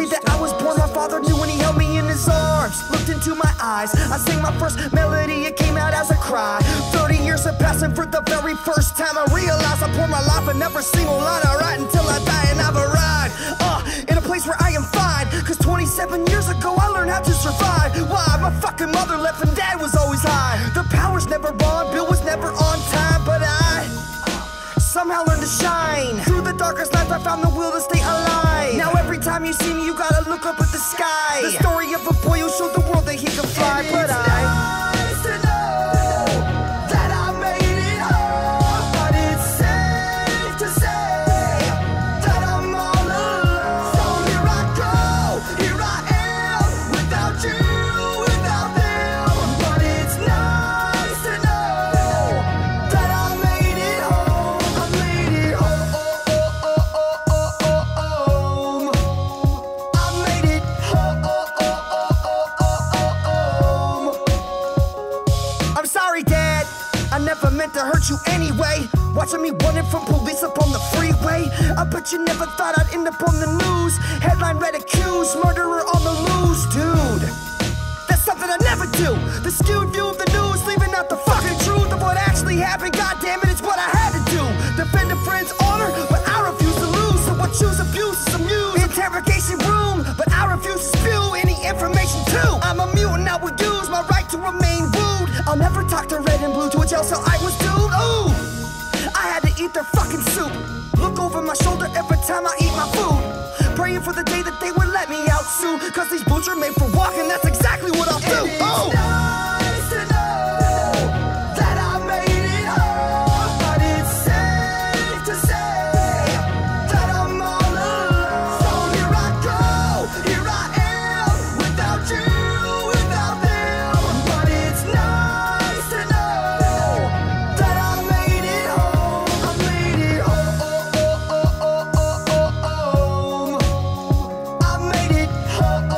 that I was born, my father knew when he held me in his arms. Looked into my eyes, I sang my first melody, it came out as a cry. 30 years have passed and for the very first time I realized I poured my life and every single line I write until I die and I've arrived in a place where I am fine. Cause 27 years ago I learned how to survive. Why? My fucking mother left and dad was always high. The power's never on, bill was never on time, but I somehow learned to shine. Through the darkest nights I found the will to stay alive. Now every time you see me you gotta look up at the sky. The story of a boy who showed the world that he could fly. And but nice to know that I made it home, but it's safe to say that I'm all alone. So here I go, here I am, without you, without them. But it's nice to know that I made it home. I made it home. I made it home. I'm sorry, Dad, I never meant to hurt you anyway. Watching me running from police up on the freeway, I bet you never thought I'd end up on the news. Headline read accused, murderer on the loose. Dude, that's something I never do. The skewed view of the news, leaving out the fucking truth of what actually happened. God damn it, it's what I had to do. Defend a friend's honor, but I refuse to lose. So I choose abuse as amused. Interrogation room, but I refuse to spew any information too. I'm a mutant, I will use my right to remain rude. I'll never talk to red and blue, to a jail cell I was doomed. Ooh, I had to eat their fucking soup. Look over my shoulder every time I eat my food. Praying for the day that they would let me out soon. Cause these boots are made for walking, that's exactly what I'll do. Oh! Nice to know that I made it home, but it's safe to say that I'm all alone. So here I go, here I am, without you, without them. But it's nice to know that I made it home. I made it home. I made it home.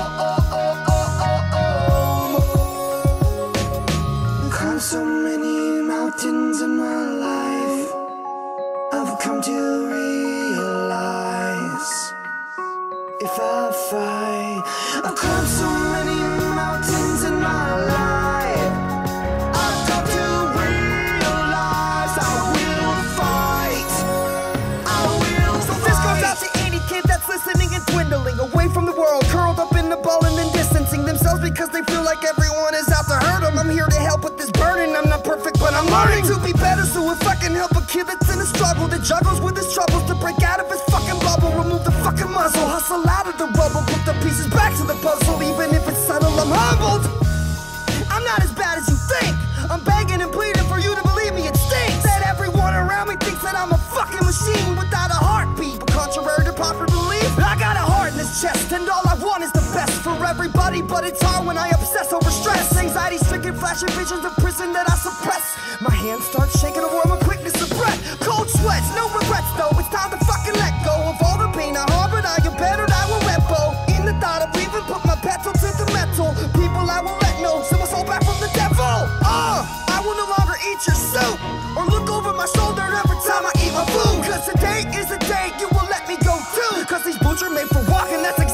Climbed so many mountains in my life, I've come to realize if I fight, I've climbed so many mountains in my life, I've come to realize I will fight, I will. So this goes out to any kid that's listening and dwindling away from the world, curled up in the ball and then distancing themselves because they feel like everyone is out to hurt them. I'm here to help with this burden. I'm not perfect, but I'm learning to be better. So if I can help a kid that's in a struggle, that juggles with his troubles, to break out of his fucking bubble, remove the fucking muzzle, hustle out of the rubble, put the pieces back to the puzzle. Even if it's subtle, I'm humbled. I'm not as bad as you think. I'm begging and pleading for you to believe me, it stinks that everyone around me thinks that I'm a fucking machine without a heartbeat. But contrary to popular belief, I got a heart in this chest, and all I want is the best for everybody. But it's hard when I obsess over stress, anxiety-stricken, flashing visions of prison that I suppress. My hands start shaking, a warm quickness of breath, cold sweats, no regrets though. It's time to fucking let go of all the pain I harbored. I am better, I will repo in the thought of even put my petrol to the metal. People I will let know, send my soul back from the devil. I will no longer eat your soup or look over my shoulder every time I eat my food. Cause today is the day you will let me go too. Cause these boots are made for walking, that's